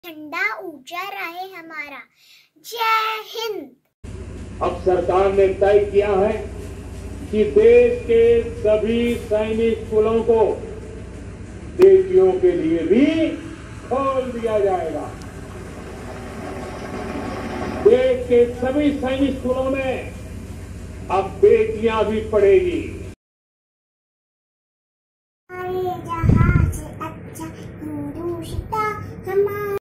झंडा ऊंचा रहे हमारा। जय हिंद। अब सरकार ने तय किया है कि देश के सभी सैनिक स्कूलों को बेटियों के लिए भी खोल दिया जाएगा। देश के सभी सैनिक स्कूलों में अब बेटियां भी पढ़ेगी।